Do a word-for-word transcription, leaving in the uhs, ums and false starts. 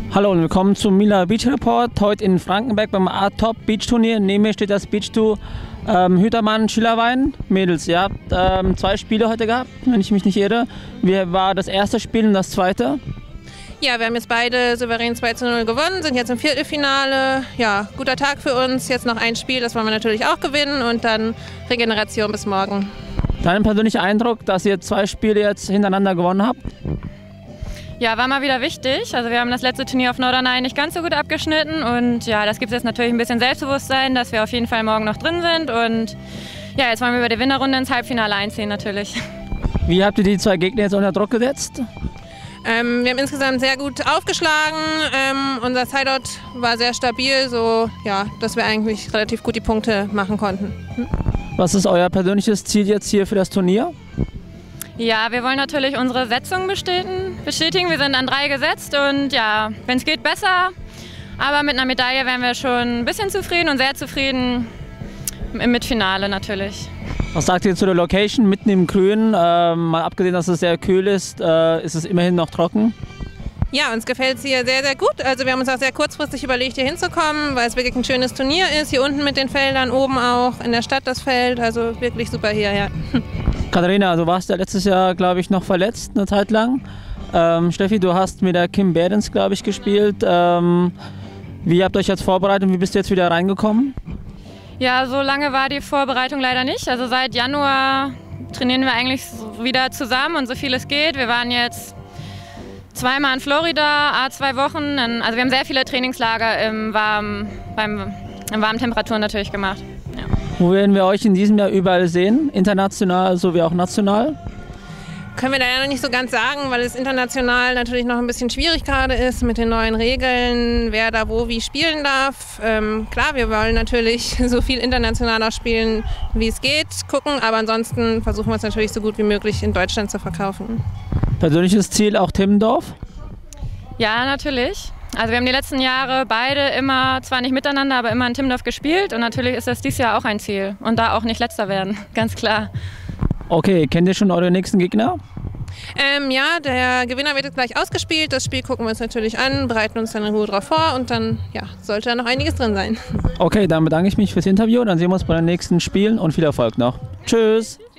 Hallo und willkommen zum Mila Beach Report. Heute in Frankenberg beim A-Top Beach Turnier. Neben mir steht das Beach Tour ähm, Hütermann Schillerwein. Mädels, ihr habt ähm, zwei Spiele heute gehabt, wenn ich mich nicht irre. Wie war das erste Spiel und das zweite? Ja, wir haben jetzt beide souverän zwei zu null gewonnen, sind jetzt im Viertelfinale. Ja, guter Tag für uns. Jetzt noch ein Spiel, das wollen wir natürlich auch gewinnen und dann Regeneration bis morgen. Dein persönlicher Eindruck, dass ihr zwei Spiele jetzt hintereinander gewonnen habt? Ja, war mal wieder wichtig. Also wir haben das letzte Turnier auf Norderney nicht ganz so gut abgeschnitten und ja, das gibt jetzt natürlich ein bisschen Selbstbewusstsein, dass wir auf jeden Fall morgen noch drin sind und ja, jetzt wollen wir über die Winterrunde ins Halbfinale einziehen natürlich. Wie habt ihr die zwei Gegner jetzt unter Druck gesetzt? Ähm, wir haben insgesamt sehr gut aufgeschlagen. Ähm, unser Sideout war sehr stabil, so ja, dass wir eigentlich relativ gut die Punkte machen konnten. Hm? Was ist euer persönliches Ziel jetzt hier für das Turnier? Ja, wir wollen natürlich unsere Setzung bestätigen. bestätigen. Wir sind an drei gesetzt und ja, wenn es geht, besser. Aber mit einer Medaille wären wir schon ein bisschen zufrieden und sehr zufrieden im Mitfinale natürlich. Was sagt ihr zu der Location mitten im Grün? Ähm, mal abgesehen, dass es sehr kühl ist, äh, ist es immerhin noch trocken? Ja, uns gefällt es hier sehr, sehr gut. Also wir haben uns auch sehr kurzfristig überlegt, hier hinzukommen, weil es wirklich ein schönes Turnier ist. Hier unten mit den Feldern, oben auch, in der Stadt das Feld. Also wirklich super hier, ja. Katharina, du warst ja letztes Jahr, glaube ich, noch verletzt, eine Zeit lang. Ähm, Steffi, du hast mit der Kim Behrens, glaube ich, gespielt. Ähm, wie habt ihr euch jetzt vorbereitet und wie bist du jetzt wieder reingekommen? Ja, so lange war die Vorbereitung leider nicht. Also seit Januar trainieren wir eigentlich wieder zusammen und so viel es geht. Wir waren jetzt zweimal in Florida, a zwei Wochen. Also wir haben sehr viele Trainingslager im warmen, beim, in warmen Temperaturen natürlich gemacht. Ja. Wo werden wir euch in diesem Jahr überall sehen? International sowie auch national? Können wir da ja noch nicht so ganz sagen, weil es international natürlich noch ein bisschen schwierig gerade ist mit den neuen Regeln, wer da wo wie spielen darf. Ähm, klar, wir wollen natürlich so viel international auch spielen, wie es geht, gucken, aber ansonsten versuchen wir es natürlich so gut wie möglich in Deutschland zu verkaufen. Persönliches Ziel auch Timmendorf? Ja, natürlich. Also wir haben die letzten Jahre beide immer, zwar nicht miteinander, aber immer in Timmendorf gespielt und natürlich ist das dieses Jahr auch ein Ziel und da auch nicht Letzter werden, ganz klar. Okay, kennt ihr schon eure nächsten Gegner? Ähm, ja, der Gewinner wird jetzt gleich ausgespielt. Das Spiel gucken wir uns natürlich an, bereiten uns dann in Ruhe drauf vor und dann ja, sollte da noch einiges drin sein. Okay, dann bedanke ich mich fürs Interview. Dann sehen wir uns bei den nächsten Spielen und viel Erfolg noch. Tschüss!